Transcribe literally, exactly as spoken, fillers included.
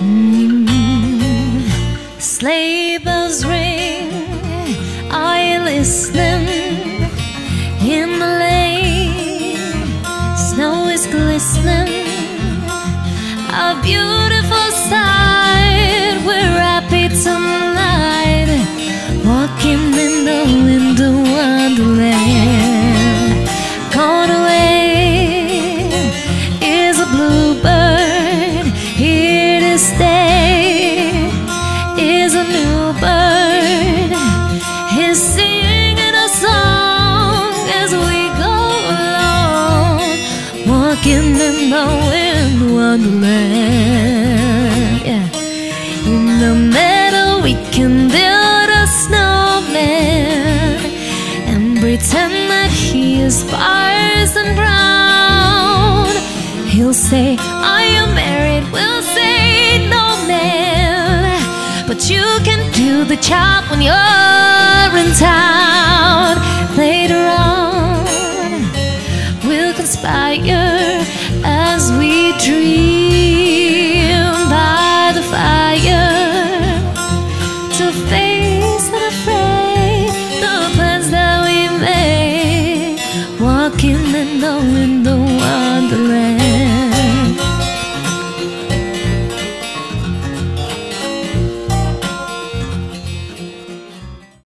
Mm. Sleigh bells ring, are you listening? In the lane, snow is glistening, a beautiful sight. We're happy tonight, walking in the winter wonderland. Gone away is a bluebird, here to stay is a new bird. He's singing a song as we go along, walking in the wind wonderland. Yeah. In the meadow we can build a snowman and pretend that he is Parson Brown. He'll say, are you married? We'll say, no man, but you can do the job when you're in town.